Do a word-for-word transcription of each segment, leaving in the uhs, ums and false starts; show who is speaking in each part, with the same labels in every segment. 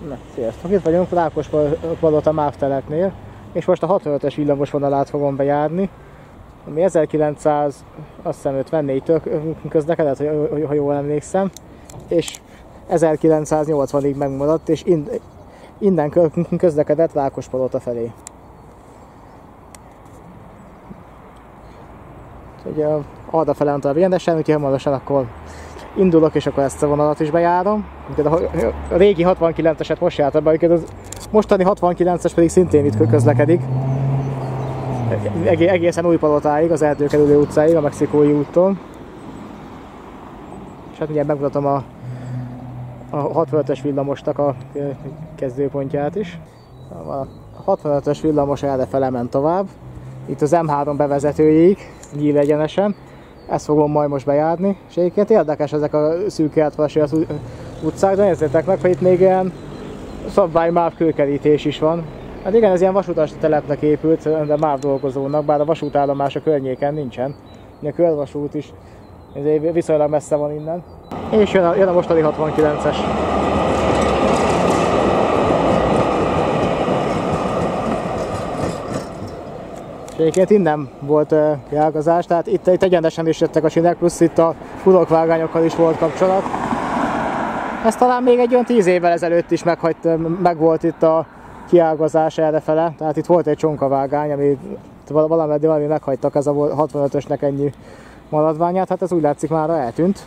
Speaker 1: Na, sziasztok! Itt vagyunk Rákospalota MÁV-teleknél, és most a hatvanötös villamosvonalát fogom bejárni, ami ezerkilencszázötvennégytől közlekedett, ha jól emlékszem, és ezerkilencszáznyolcvanig megmaradt, és innen közlekedett Rákospalota felé. Ugye arra fele tovább rendesen, úgyhogy hamarosan akkor indulok, és akkor ezt a vonalat is bejárom. A régi hatvankilenceset most jártam be, az mostani hatvankilences pedig szintén itt közlekedik. Egészen Újpalotáig, az Erdőkerülő utcáig, a Mexikói úton. És hát ugye megmutatom a, a hatvanötös villamosnak a kezdőpontját is. A hatvanötös villamos errefele ment tovább. Itt az M három bevezetőjéig, nyíl egyenesen. Ezt fogom majd most bejárni, és egyébként érdekes ezek a szűk kertvalas utcák, de nézzétek meg, hogy itt még ilyen szabvány MÁV kőkerítés is van. Hát igen, ez ilyen vasutas telepnek épült, de MÁV dolgozónak, bár a vasútállomás a környéken nincsen. A körvasút is viszonylag messze van innen. És jön a, jön a mostani hatvankilences. Egyébként innen volt uh, kiágazás, tehát itt, itt egyenesen is jöttek a sinek, plusz itt a hurokvágányokkal is volt kapcsolat. Ez talán még egy olyan tíz évvel ezelőtt is meghagyt, meg volt itt a kiágazás errefele, tehát itt volt egy csonkavágány, ami valameddig valami meghagytak, ez a hatvanötösnek ennyi maradványát, hát ez úgy látszik már eltűnt.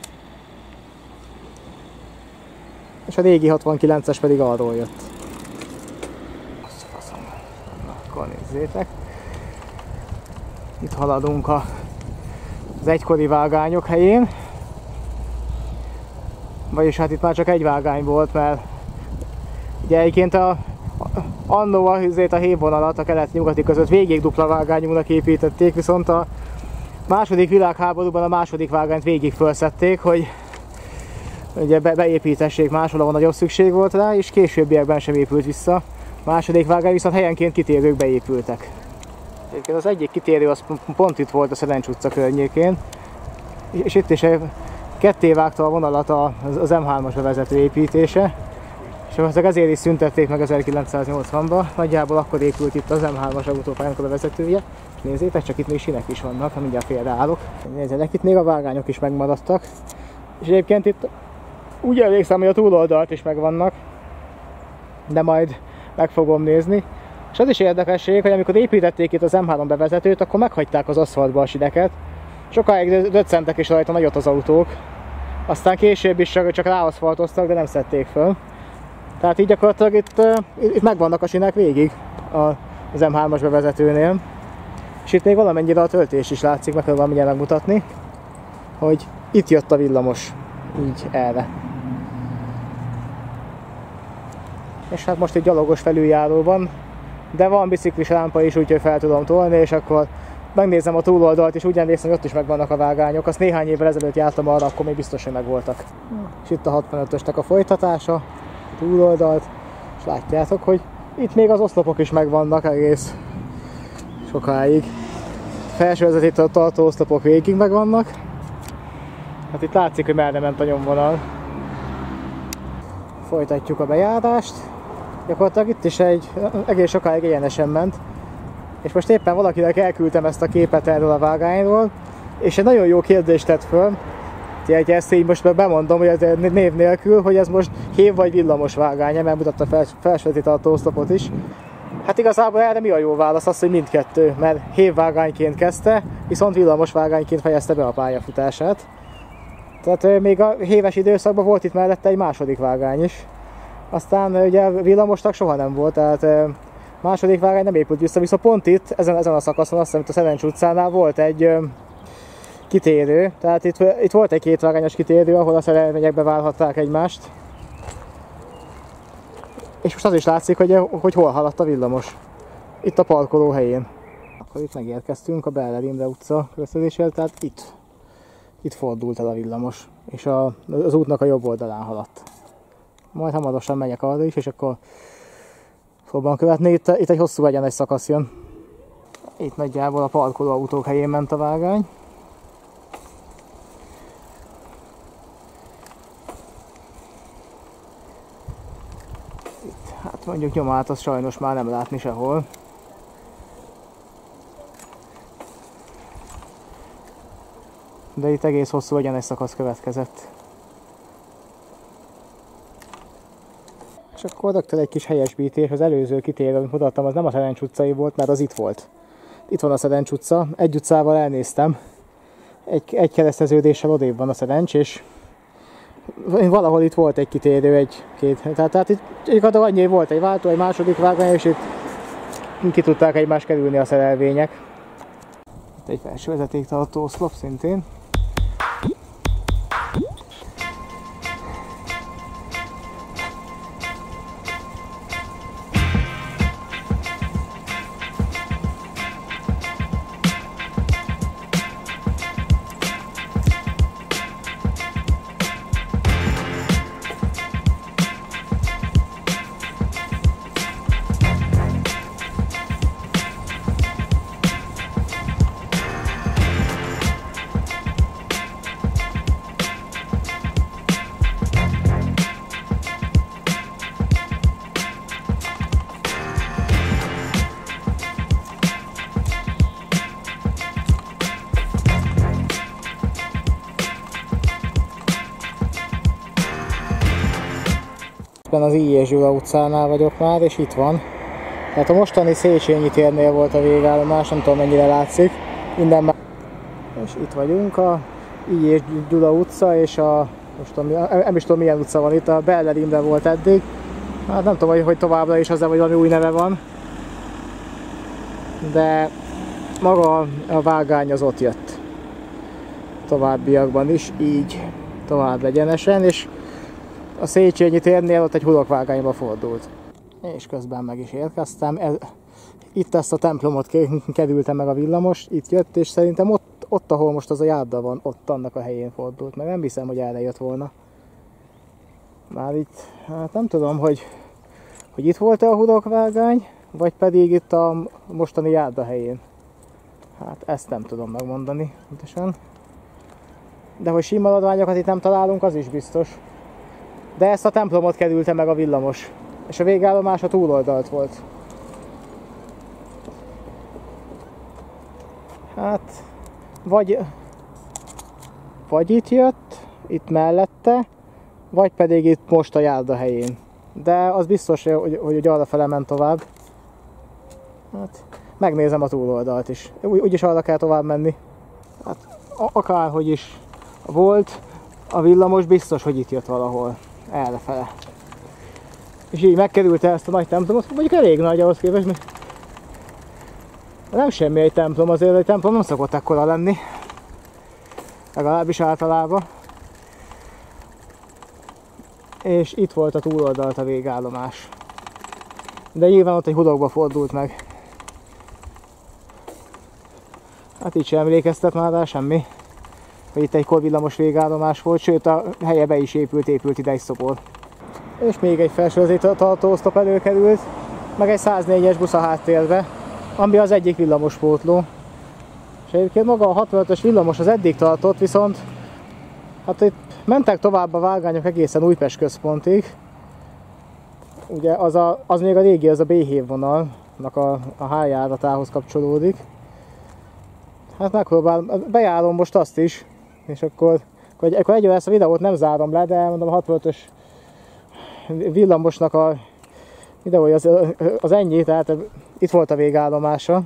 Speaker 1: És a régi hatvankilences pedig arról jött. Akkor nézzétek. Itt haladunk a, az egykori vágányok helyén. Vagyis hát itt már csak egy vágány volt, mert ugye egyébként a, annó a, a hévvonalat a kelet-nyugati között végig dupla vágányúnak építették, viszont a második világháborúban a második vágányt végig felszették, hogy ugye be, beépítessék máshol, ahol nagyobb szükség volt rá, és későbbiekben sem épült vissza. A második vágány viszont helyenként kitérők beépültek. Egyébként az egyik kitérő az pont itt volt a Szerencs utca környékén, és itt is ketté vágta a vonalat az M hármas bevezető építése, és ezért is szüntették meg ezerkilencszáznyolcvanban, nagyjából akkor épült itt az M hármas autópályának a bevezetője. Nézzétek, csak itt még sinek is vannak, ha mindjárt félreállok. Nézzétek, itt még a vágányok is megmaradtak, és egyébként itt úgy emlékszem, hogy a túloldalt is megvannak, de majd meg fogom nézni. És az is érdekesség, hogy amikor építették itt az M három bevezetőt, akkor meghagyták az aszfaltba a sineket. Sokáig döccentek is rajta nagyot az autók. Aztán később is csak, csak ráaszfaltoztak, de nem szedték föl. Tehát így gyakorlatilag itt, itt megvannak a sinek végig az M hármas bevezetőnél. És itt még valamennyire a töltés is látszik, meg kell mindjárt megmutatni, hogy itt jött a villamos, így erre. És hát most egy gyalogos felüljáróban, de van biciklis lámpa is, úgyhogy fel tudom tolni, és akkor megnézem a túloldalt, és úgy emlékszem, hogy ott is megvannak a vágányok. Azt néhány évvel ezelőtt jártam arra, akkor még biztos, hogy megvoltak. És itt a hatvanötösnek a folytatása, a túloldalt, és látjátok, hogy itt még az oszlopok is megvannak egész sokáig. Felsővezetítő tartó oszlopok végig megvannak. Hát itt látszik, hogy merre ment a nyomvonal. Folytatjuk a bejárást. Gyakorlatilag itt is egy egész sokáig egyenesen ment. És most éppen valakinek elküldtem ezt a képet erről a vágányról, és egy nagyon jó kérdést tett föl. Úgyhogy ezt így most bemondom, hogy ez név nélkül, hogy ez most hév vagy villamos vágány, mert mutatta fel, felsővezetítő oszlopot is. Hát igazából erre mi a jó válasz? Az, hogy mindkettő, mert hévvágányként kezdte, viszont villamos vágányként fejezte be a pályafutását. Tehát még a héves időszakban volt itt mellette egy második vágány is. Aztán ugye villamosnak soha nem volt, tehát második vágány nem épült vissza, viszont pont itt, ezen, ezen a szakaszon, azt hiszem itt a Szerencs utcánál volt egy ö, kitérő, tehát itt, itt volt egy kétvágányos kitérő, ahol a szerelvények beválhatták egymást. És most az is látszik, hogy, hogy hol haladt a villamos. Itt a parkoló helyén. Akkor itt megérkeztünk a Beller Imre utca közlekedésével, tehát itt, itt fordult el a villamos, és a, az útnak a jobb oldalán haladt. Majd hamarosan megyek arra is, és akkor fogom követni. Itt, itt egy hosszú egyenes szakasz jön. Itt nagyjából a parkoló autók helyén ment a vágány. Hát mondjuk nyomát azt sajnos már nem látni sehol. De itt egész hosszú egyenes szakasz következett. És akkor rögtön egy kis helyesbítés, az előző kitérő, amit mutattam, az nem a Szerencs utcai volt, mert az itt volt. Itt van a Szerencs utca, egy utcával elnéztem. Egy, egy kereszteződéssel odébb van a Szerencs, és valahol itt volt egy kitérő, egy-két. Tehát, tehát itt igazából annyi volt egy váltó, egy második vágány, és itt ki tudták egymást kerülni a szerelvények. Itt egy felső vezetéktartó oszlop szintén. Az I. és Gyula utcánál vagyok már, és itt van. Tehát a mostani Széchenyi térnél volt a végállomás, nem tudom mennyire látszik. Minden már... És itt vagyunk, a I. és Gyula utca, és a... Most tudom, nem is tudom milyen utca van itt, a Beller Imre volt eddig. Hát nem tudom, hogy, hogy továbbra is az, vagy valami új neve van. De maga a vágány az ott jött. Továbbiakban is, így tovább egyenesen, és a Széchenyi térnél ott egy hurokvágányba fordult. És közben meg is érkeztem. Ez, itt ezt a templomot kerültem meg a villamos, itt jött, és szerintem ott, ott, ahol most az a járda van, ott annak a helyén fordult. Meg nem hiszem, hogy erre jött volna. Már itt, hát nem tudom, hogy, hogy itt volt-e a hurokvágány, vagy pedig itt a mostani járda helyén. Hát ezt nem tudom megmondani pontosan. De hogy símaradványokat itt nem találunk, az is biztos. De ezt a templomot kerülte meg a villamos, és a végállomás a túloldalt volt. Hát, vagy, vagy itt jött, itt mellette, vagy pedig itt most a járda helyén. De az biztos, hogy, hogy arra fele ment tovább. Hát, megnézem a túloldalt is. Úgy, úgyis arra kell tovább menni. Hát, akárhogy is volt, a villamos biztos, hogy itt jött valahol. Errefele. És így megkerülte ezt a nagy templomot, mondjuk elég nagy ahhoz képest, mert nem semmi egy templom, azért egy templom nem szokott ekkora lenni. Legalábbis általában. És itt volt a túloldalt a végállomás. De nyilván ott egy hurokba fordult meg. Hát így sem emlékeztet már rá semmi, hogy itt egy korvillamos végállomás volt, sőt a helye be is épült, épült ide egy szobor. És még egy felsővezetéktartó oszlop előkerült, meg egy száznégyes busz a háttérbe, ami az egyik villamospótló. És egyébként maga a hatvanötös villamos az eddig tartott, viszont hát itt mentek tovább a vágányok egészen Újpest központig. Ugye az, a, az még a régi, az a bé hévvonalnak a, a H-járatához kapcsolódik. Hát megpróbálom, bejárom most azt is, és akkor, akkor, akkor egyre ezt a videót nem zárom le, de mondom a hatvanötös villamosnak a videója az, az ennyi, tehát itt volt a végállomása.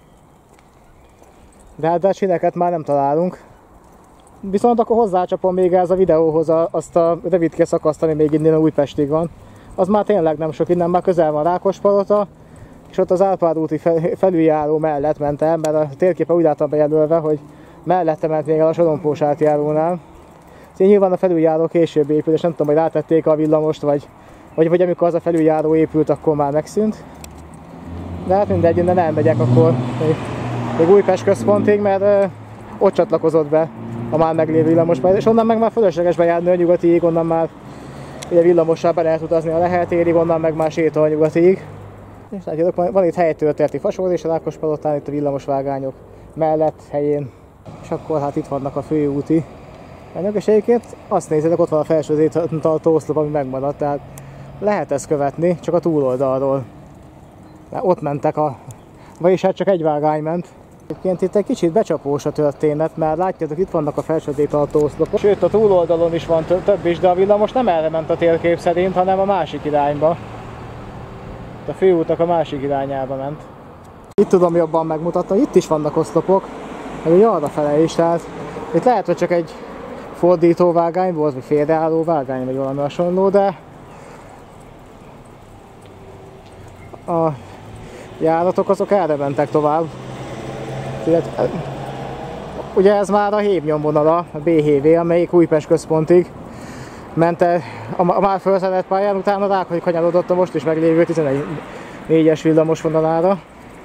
Speaker 1: De hát a csineket már nem találunk. Viszont akkor hozzácsapom még ez a videóhoz azt a rövidke szakaszt, ami még innen Újpestig van. Az már tényleg nem sok, innen már közel van Rákospalota, és ott az Árpád úti felüljáró mellett ment el, mert a térképen úgy láttam bejelölve, hogy mellette ment még el a Sorompós átjárónál. Szóval nyilván a felüljáró később épült, és nem tudom, hogy rátették a villamost, vagy, vagy, vagy amikor az a felüljáró épült, akkor már megszűnt. De hát mindegy, innen elmegyek akkor még, még Újpest központig, mert ö, ott csatlakozott be a már meglévő villamos, és onnan meg már fölösleges bejárni a nyugatiig, onnan már ugye villamossal be lehet utazni a Lehel térig, onnan meg már sétol a nyugatiig. És látjátok, van itt helytörténeti fasor, és a Rákospalotán itt a villamosvágányok mellett, helyén. És akkor hát itt vannak a főúti anyagok, és egyébként azt nézzétek, ott van a felsővezetéktartó oszlop, ami megmaradt, tehát lehet ezt követni, csak a túloldalról. Mert ott mentek a... Vagyis hát csak egy vágány ment. Egyébként itt egy kicsit becsapós a történet, mert látjátok, itt vannak a felsődéptartó oszlopok. Sőt, a túloldalon is van több is, de a villamos nem erre ment a térkép szerint, hanem a másik irányba. A főútnak a másik irányába ment. Itt tudom jobban megmutatni, itt is vannak oszlopok, meg ugye arra fele is, tehát itt lehet, hogy csak egy fordító vágány volt, vagy félreálló vágány, vagy valami hasonló, de a járatok azok erre mentek tovább. Ugye ez már a hévnyomvonala, a bé hé vé, amelyik Újpest központig ment el a már felszerelt pályán, utána Rákóczi kanyarodott a most is meglévő tizennégyes villamos vonalára.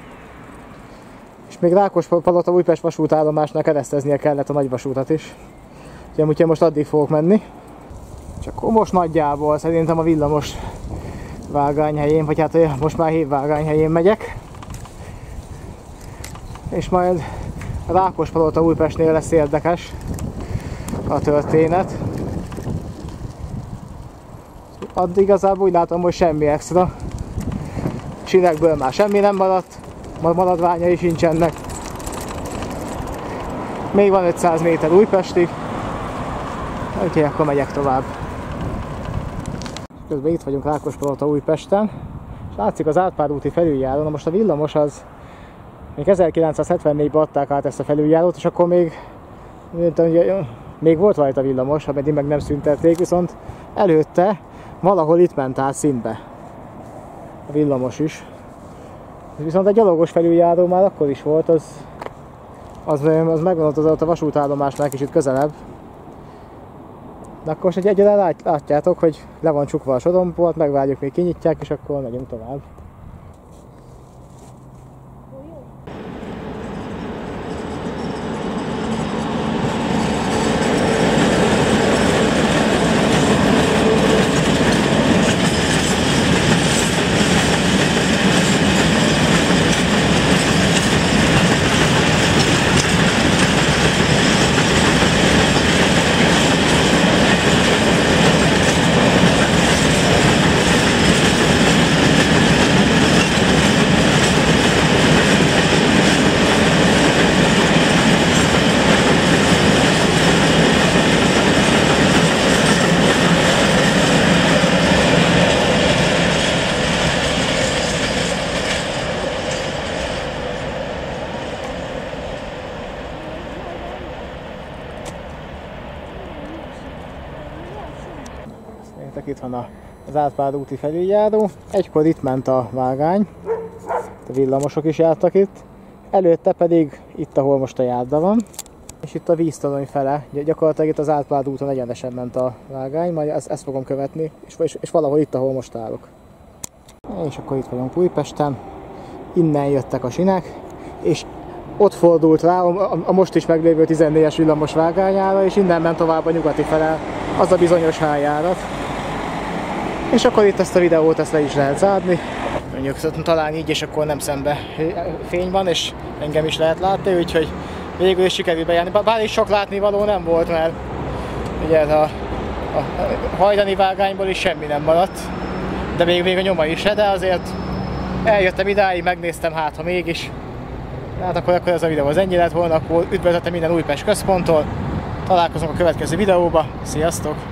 Speaker 1: És még Rákospalota Újpest vasútállomásnál kereszteznie kellett a nagyvasútat is. Úgyhogy most addig fogok menni. És akkor most nagyjából szerintem a villamos vágány helyén, vagy hát most már hévvágány helyén megyek. És majd Rákospalota Újpestnél lesz érdekes a történet. Addig igazából úgy látom, hogy semmi extra. Sinekből már semmi nem maradt, maradványai sincsenek. Még van ötszáz méter Újpestig, úgyhogy akkor megyek tovább. Közben itt vagyunk Rákospalota Újpesten, és látszik az Árpád úti felüljáró. Na most a villamos az még ezerkilencszázhetvennégyben adták át ezt a felüljárót, és akkor még, még volt rajta villamos, ameddig meg nem szüntették, viszont előtte valahol itt ment át színbe a villamos is. Viszont egy gyalogos felüljáró már akkor is volt, az, az, az megvan ott a vasútállomásnál kicsit közelebb. De akkor most egy egyre lát, látjátok, hogy le van csukva a soromport, megvárjuk, még kinyitják, és akkor megyünk tovább. Itt van az Árpád úti felüljáró. Egykor itt ment a vágány, a villamosok is jártak itt. Előtte pedig itt, ahol most a járda van. És itt a víztorony fele, gyakorlatilag itt az Árpád úton egyenesen ment a vágány, majd ezt, ezt fogom követni, és, és, és valahol itt, ahol most állok. És akkor itt vagyunk Újpesten, innen jöttek a sinek, és ott fordult rá a, a most is meglévő tizennégyes villamos vágányára, és innen ment tovább a nyugati fele, az a bizonyos háljárat. És akkor itt ezt a videót ezt le is lehet zárni. Mondjuk talán így, és akkor nem szembe fény van, és engem is lehet látni, úgyhogy végül is sikerült bejárni. Bár is sok látnivaló nem volt, mert ugye a, a hajdani vágányból is semmi nem maradt, de még, még a nyoma is, de azért eljöttem idáig, megnéztem, hát ha mégis. Hát akkor, akkor ez a videó az ennyi lett volna, akkor üdvözletem minden Újpest központtól. Találkozunk a következő videóba, sziasztok!